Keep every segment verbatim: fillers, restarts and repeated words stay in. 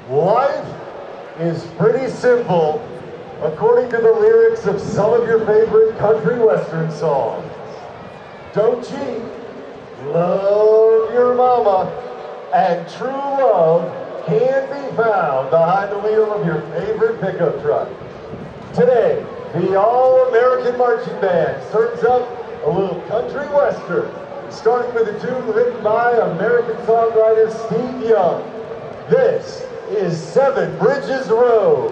Life is pretty simple, according to the lyrics of some of your favorite country western songs. Don't cheat, love your mama, and true love can be found behind the wheel of your favorite pickup truck. Today, the All-American Marching Band serves up a little country western, starting with a tune written by American songwriter Steve Young. This is Seven Bridges Road.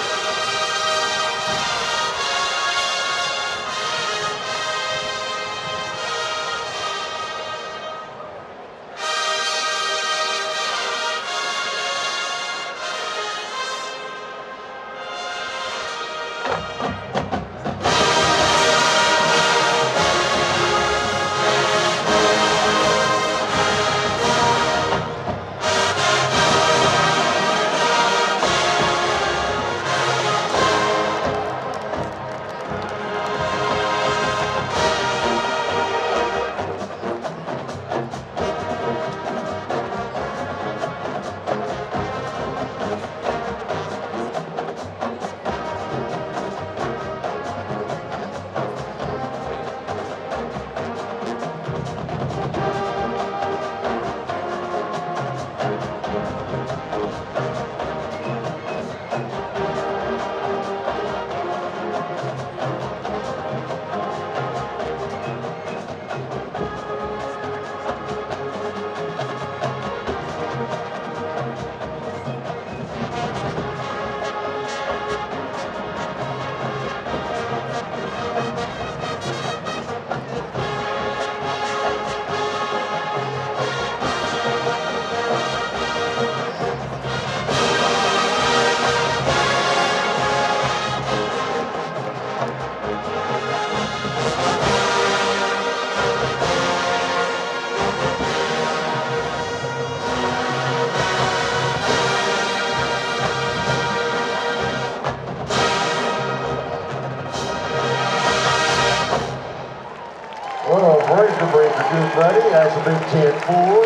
That's a big chant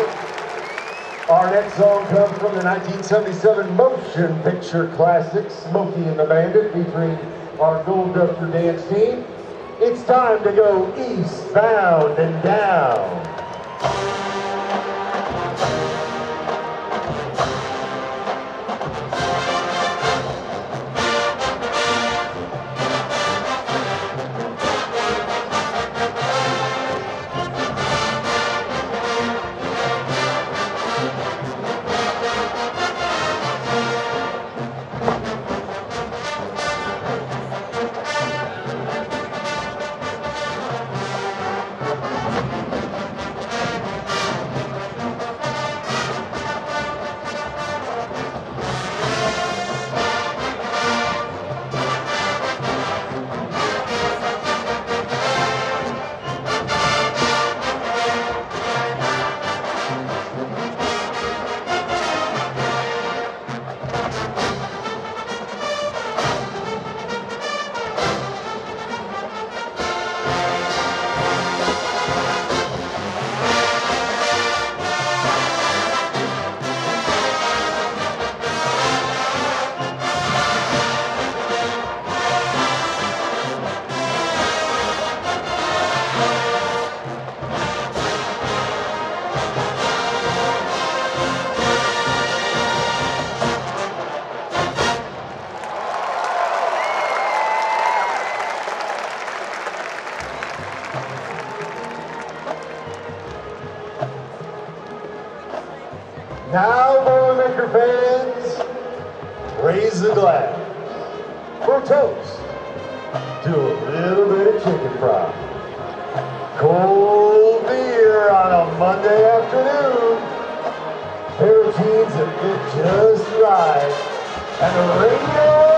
for. Our next song comes from the nineteen seventy-seven motion picture classic, Smokey and the Bandit, featuring our Gold Duster dance team. It's time to go eastbound and down. Now, Boilermaker fans, raise the glass for toast to a little bit of chicken fry. Cold beer on a Monday afternoon, pair of jeans that fit just right, and the radio.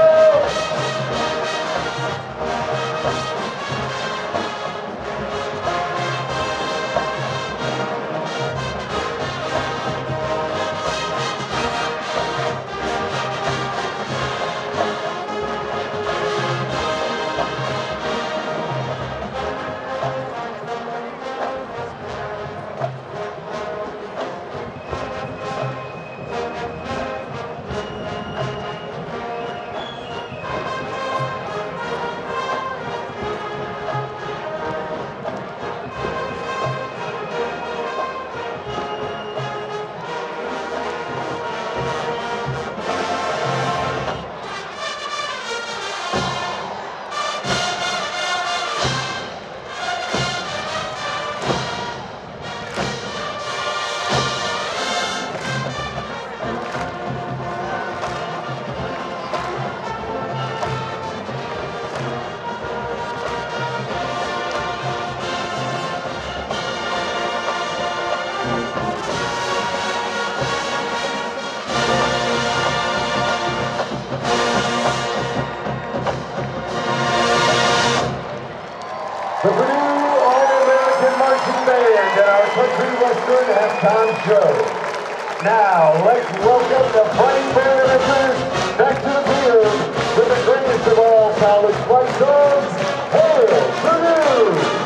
Western halftime show. Now, let's welcome the Fighting Panthers back to the field with the greatest of all college fight songs, Hail Purdue!